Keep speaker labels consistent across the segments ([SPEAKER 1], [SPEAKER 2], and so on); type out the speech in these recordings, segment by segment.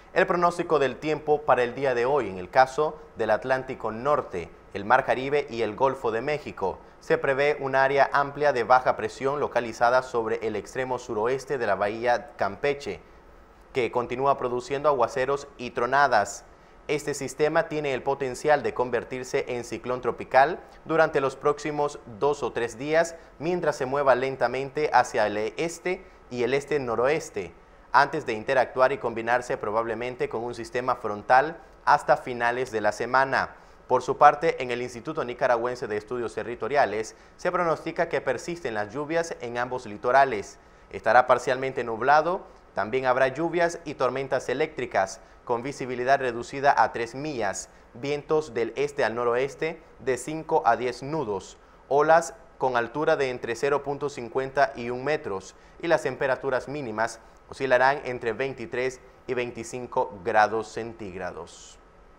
[SPEAKER 1] El pronóstico del tiempo para el día de hoy, en el caso del Atlántico Norte, el Mar Caribe y el Golfo de México, se prevé un área amplia de baja presión localizada sobre el extremo suroeste de la bahía Campeche, que continúa produciendo aguaceros y tronadas. Este sistema tiene el potencial de convertirse en ciclón tropical durante los próximos 2 o 3 días, mientras se mueva lentamente hacia el este y el este-noroeste, antes de interactuar y combinarse probablemente con un sistema frontal hasta finales de la semana. Por su parte, en el Instituto Nicaragüense de Estudios Territoriales, se pronostica que persisten las lluvias en ambos litorales. Estará parcialmente nublado, también habrá lluvias y tormentas eléctricas, con visibilidad reducida a 3 millas, vientos del este al noroeste de 5 a 10 nudos, olas con altura de entre 0.50 y 1 metros, y las temperaturas mínimas oscilarán entre 23 y 25 grados centígrados.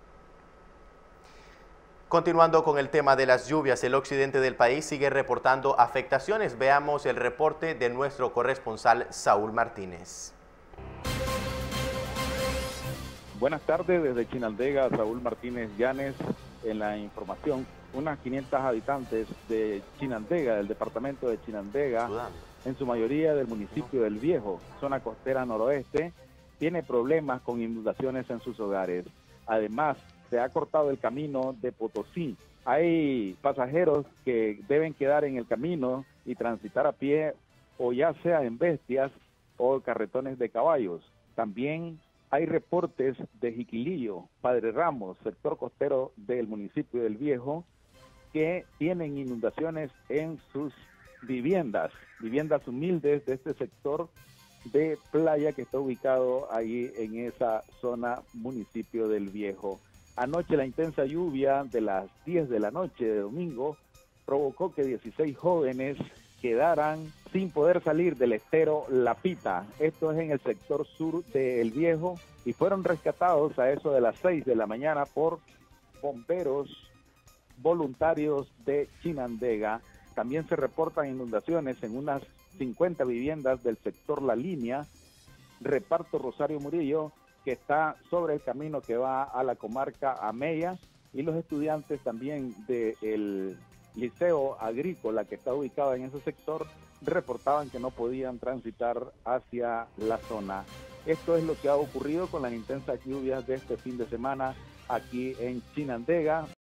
[SPEAKER 1] Continuando con el tema de las lluvias, el occidente del país sigue reportando afectaciones. Veamos el reporte de nuestro corresponsal Saúl Martínez.
[SPEAKER 2] Buenas tardes, desde Chinandega, Saúl Martínez Llanes en la información. Unas 500 habitantes de Chinandega, del departamento de Chinandega, en su mayoría del municipio del Viejo, zona costera noroeste, tiene problemas con inundaciones en sus hogares. Además, se ha cortado el camino de Potosí. Hay pasajeros que deben quedar en el camino y transitar a pie, o ya sea en bestias o carretones de caballos. También hay reportes de Jiquilillo, Padre Ramos, sector costero del municipio del Viejo, que tienen inundaciones en sus viviendas humildes de este sector de playa que está ubicado ahí en esa zona municipio del Viejo. Anoche la intensa lluvia de las 10 de la noche de domingo provocó que 16 jóvenes quedaran sin poder salir del estero La Pita. Esto es en el sector sur de El Viejo y fueron rescatados a eso de las 6 de la mañana por bomberos voluntarios de Chinandega. También se reportan inundaciones en unas 50 viviendas del sector La Línea, reparto Rosario Murillo, que está sobre el camino que va a la comarca Ameya, y los estudiantes también del Liceo Agrícola, que está ubicado en ese sector, reportaban que no podían transitar hacia la zona. Esto es lo que ha ocurrido con las intensas lluvias de este fin de semana aquí en Chinandega.